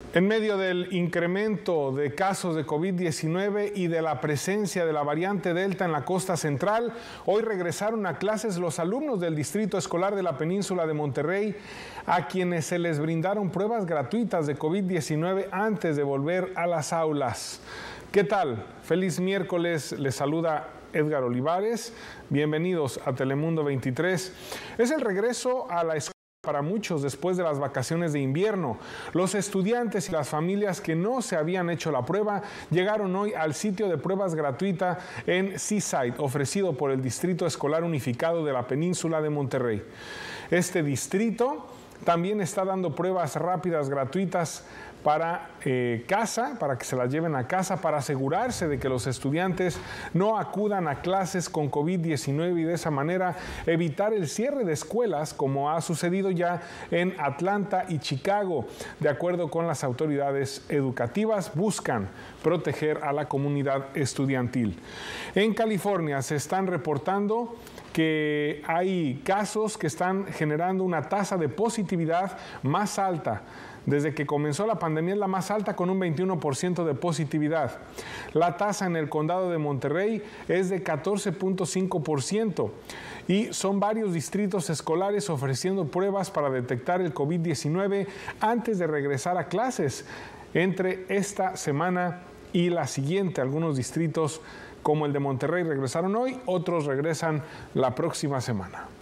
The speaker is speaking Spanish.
En medio del incremento de casos de COVID-19 y de la presencia de la variante Delta en la costa central, hoy regresaron a clases los alumnos del Distrito Escolar de la Península de Monterrey, a quienes se les brindaron pruebas gratuitas de COVID-19 antes de volver a las aulas. ¿Qué tal? Feliz miércoles, les saluda Edgar Olivares. Bienvenidos a Telemundo 23. Es el regreso a la escuela para muchos después de las vacaciones de invierno. Los estudiantes y las familias que no se habían hecho la prueba llegaron hoy al sitio de pruebas gratuita en Seaside, ofrecido por el Distrito Escolar Unificado de la Península de Monterrey. Este distrito también está dando pruebas rápidas gratuitas para casa, para que se las lleven a casa, para asegurarse de que los estudiantes no acudan a clases con COVID-19 y de esa manera evitar el cierre de escuelas como ha sucedido ya en Atlanta y Chicago. De acuerdo con las autoridades educativas, buscan proteger a la comunidad estudiantil. En California se están reportando que hay casos que están generando una tasa de positividad más alta. Desde que comenzó la pandemia es la más alta, con un 21% de positividad. La tasa en el condado de Monterrey es de 14.5% y son varios distritos escolares ofreciendo pruebas para detectar el COVID-19 antes de regresar a clases entre esta semana y la siguiente. Algunos distritos como el de Monterrey regresaron hoy, otros regresan la próxima semana.